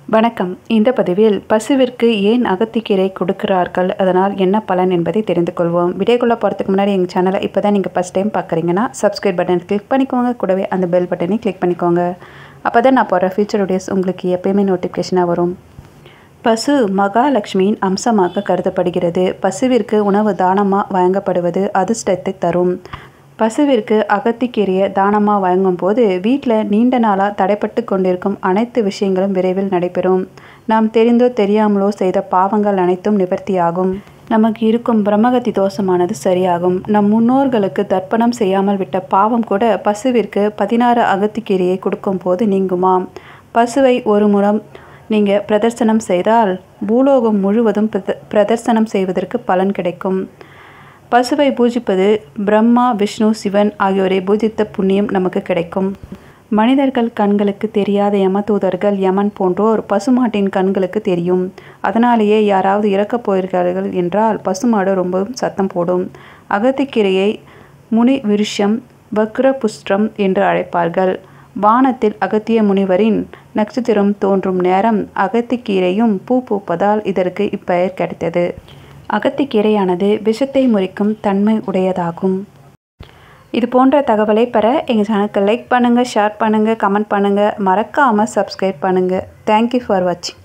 வணக்கம். இந்த பதிவில் பசுவிற்கு ஏன் அகத்திக்கீரை கொடுக்கிறார்கள், அதனால் என்ன பலன் என்பதை தெரிந்து கொள்வோம். வீடியோக்குள்ளே போகிறதுக்கு முன்னாடி எங்கள் சேனலை இப்போ தான் நீங்கள் ஃபஸ்ட் டைம் பார்க்குறீங்கன்னா சப்ஸ்கிரைப் பட்டன் கிளிக் பண்ணிக்கோங்க. கூடவே அந்த பெல் பட்டனையும் கிளிக் பண்ணிக்கோங்க. அப்போ தான் நான் போடுற ஃபியூச்சர் வீடியோஸ் உங்களுக்கு எப்பயுமே நோட்டிஃபிகேஷனாக வரும். பசு மகாலட்சுமியின் அம்சமாக கருதப்படுகிறது. பசுவிற்கு உணவு தானமாக வழங்கப்படுவது அதிர்ஷ்டத்தை தரும். பசுவிற்கு அகத்திக்கீரையை தானமாக வழங்கும் போது வீட்டில் நீண்ட நாளாக தடைப்பட்டு கொண்டிருக்கும் அனைத்து விஷயங்களும் விரைவில் நடைபெறும். நாம் தெரிந்தோ தெரியாமலோ செய்த பாவங்கள் அனைத்தும் நிவர்த்தியாகும். நமக்கு இருக்கும் பிரம்மகத்தி தோஷமானது சரியாகும். நம் முன்னோர்களுக்கு தர்ப்பணம் செய்யாமல் விட்ட பாவம் கூட பசுவிற்கு 16 அகத்திக்கீரையை கொடுக்கும் போது நீங்குமாம். பசுவை ஒரு முறம் நீங்கள் பிரதர்சனம் செய்தால் பூலோகம் முழுவதும் பிரதர்சனம் செய்வதற்கு பலன் கிடைக்கும். பசுவை பூஜிப்பது பிரம்மா, விஷ்ணு, சிவன் ஆகியோரை பூஜித்த புண்ணியம் நமக்கு கிடைக்கும். மனிதர்கள் கண்களுக்கு தெரியாத யமதூதர்கள், யமன் போன்றோர் பசுமாட்டின் கண்களுக்கு தெரியும். அதனாலேயே யாராவது இறக்கப் போகிறார்கள் என்றால் பசுமாடு ரொம்பவும் சத்தம் போடும். அகத்திக்கீரையை முனி விருஷம், வக்ரபுஷ்டம் என்று அழைப்பார்கள். வானத்தில் அகத்திய முனிவரின் நட்சத்திரம் தோன்றும் நேரம் அகத்திக்கீரையும் பூ பூப்பதால் இதற்கு இப்பெயர் கிடைத்தது. அகத்திக்கீரையானது விஷத்தை முறிக்கும் தன்மை உடையதாகும். இது போன்ற தகவலை பெற எங்கள் சேனலுக்கு லைக் பண்ணுங்கள், ஷேர் பண்ணுங்கள், கமெண்ட் பண்ணுங்கள். மறக்காமல் சப்ஸ்கிரைப் பண்ணுங்கள். தேங்க்யூ ஃபார் வாட்சிங்.